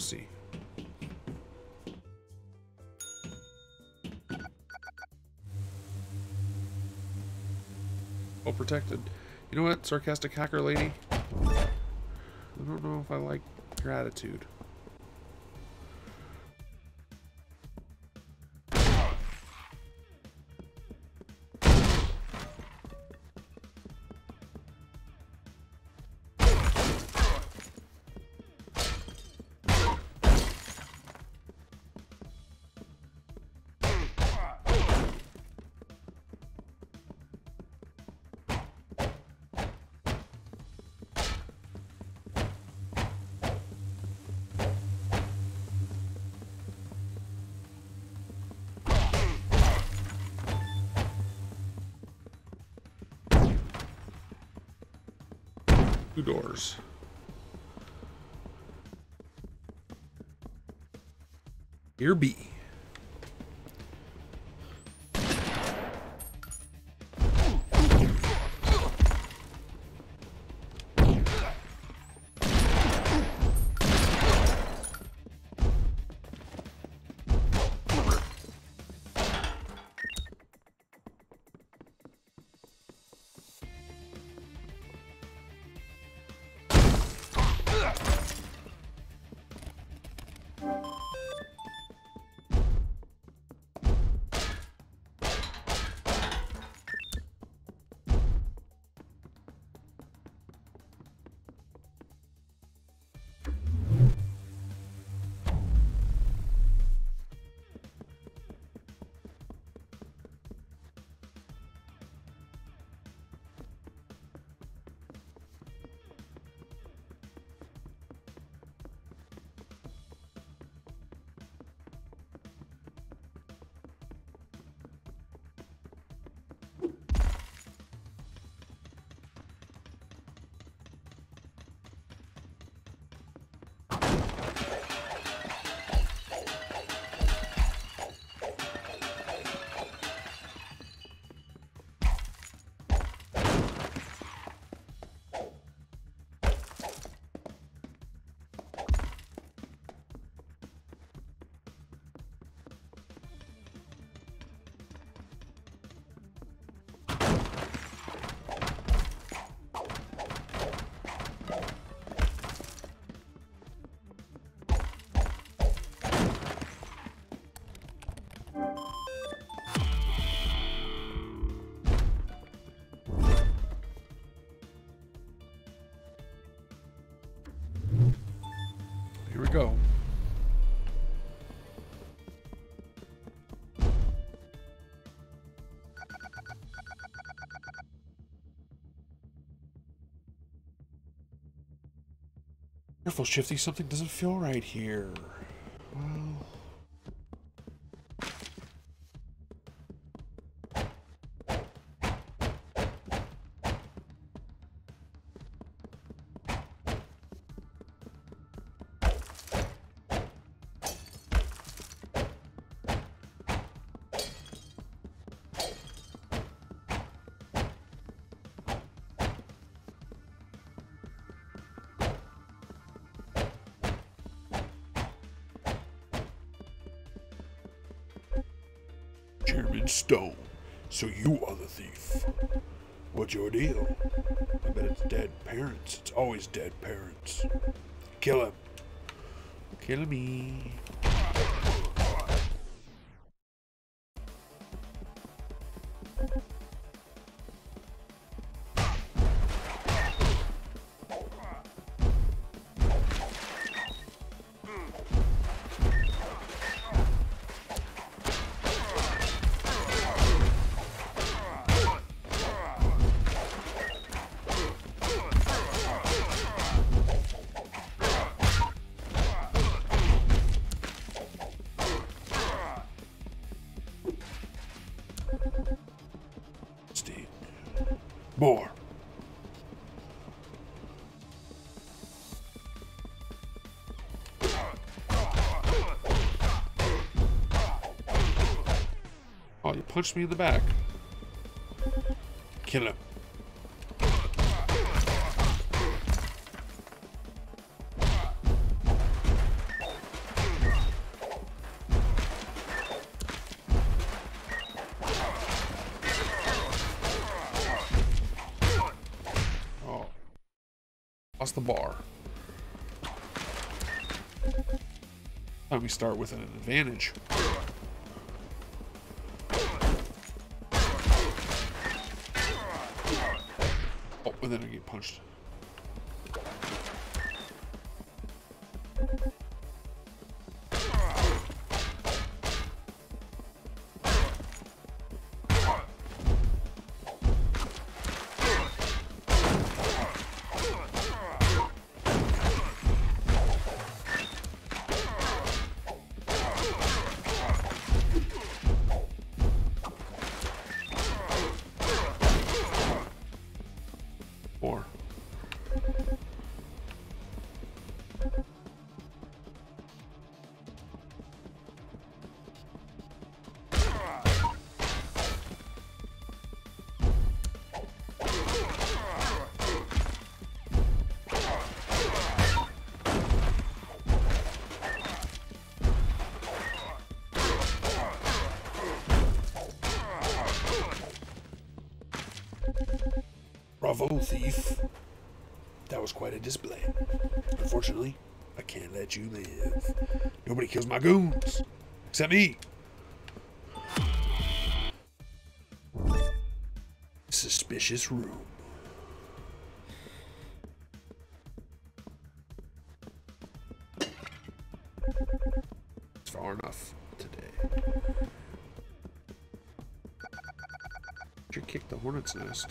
see. Well protected. You know what, sarcastic hacker lady? I don't know if I like your attitude. Two doors. Here B. Here we go. Careful, Shifty. Something doesn't feel right here. Well... Chairman Stone, so you are the thief. What's your deal? I bet it's dead parents. It's always dead parents. Kill him. Kill me. Steve. More. Oh, you punched me in the back. Kill him. Lost the bar. Time we start with an advantage. Oh, and then I get punched. More. Bravo, thief. That was quite a display. Unfortunately, I can't let you live. Nobody kills my goons. Except me. Suspicious room. It's far enough today. Should kick the hornet's nest.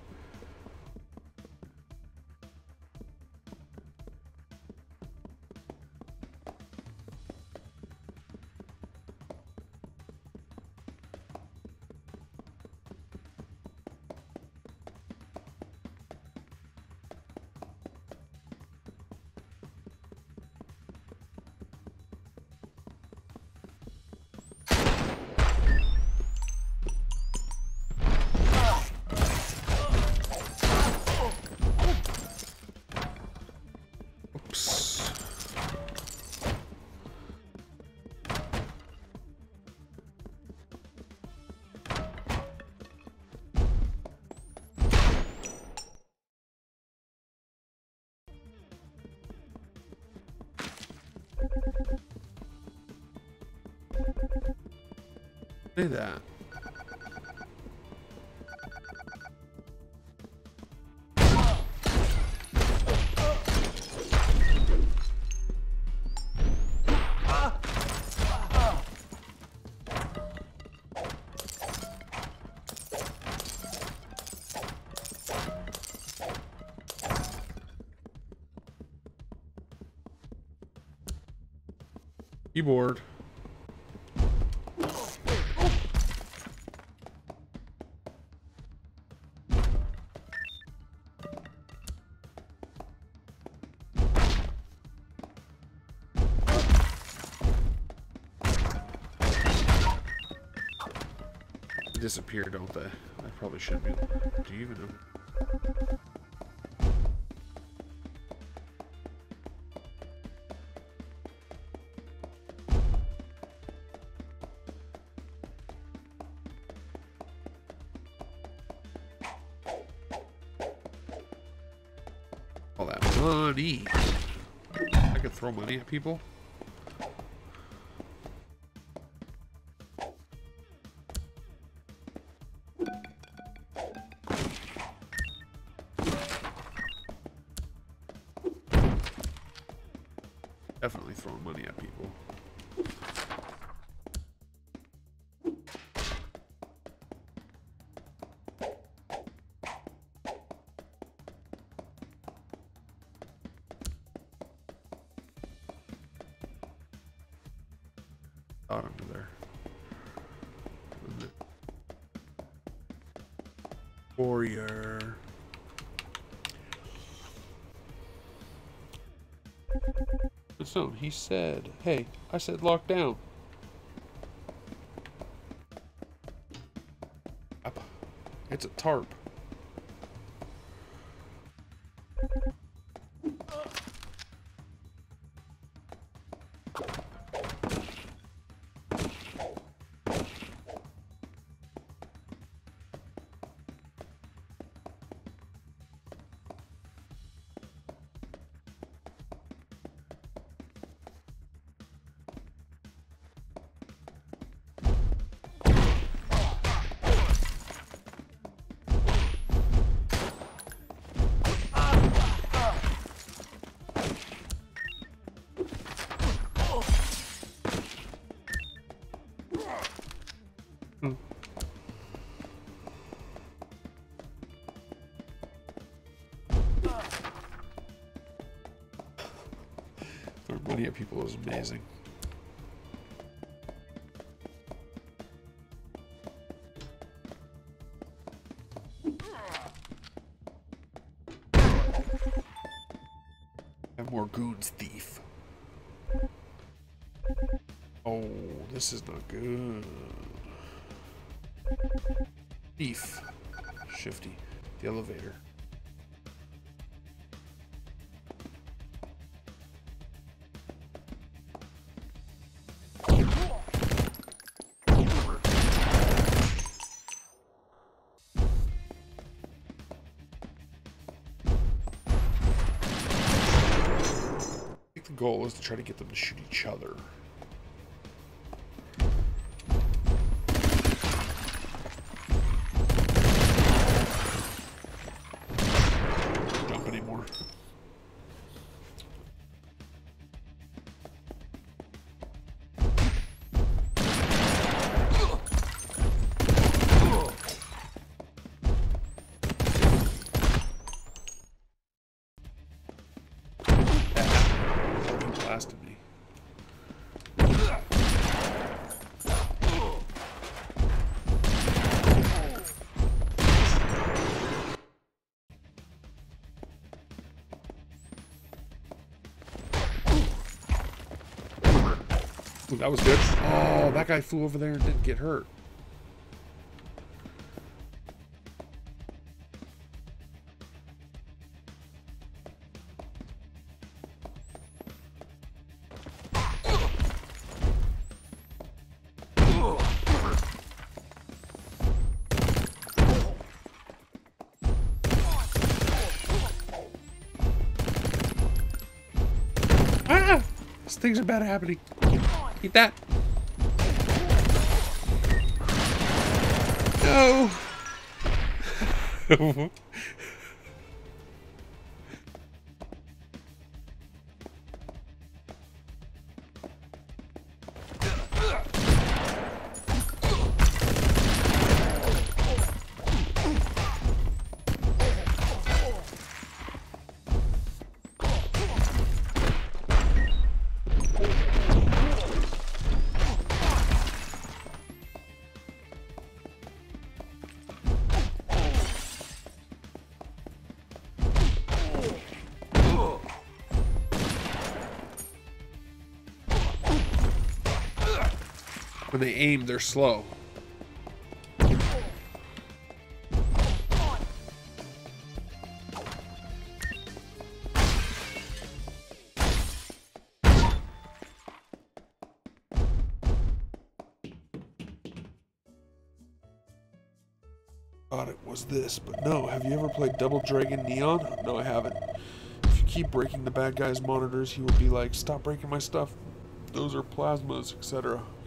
Say that. Keyboard. Disappear, don't they? I probably shouldn't be. Do you even know? All that money. I could throw money at people. Definitely throwing money at people. Out under there. Warrior. So he said, hey, I said lock down. It's a tarp. Throwing money at people is amazing. Have more goons, thief. Oh, this is not good. Thief. Shifty. The elevator. I think the goal is to try to get them to shoot each other. Jump anymore. He blasted me. Ooh, that was good. Oh, that guy flew over there and didn't get hurt. Ah! These things are bad happening. Eat that. No. When they aim, they're slow. Thought it was this, but no. Have you ever played Double Dragon Neon? No, I haven't. If you keep breaking the bad guy's monitors, he will be like, "Stop breaking my stuff. Those are plasmas, etc."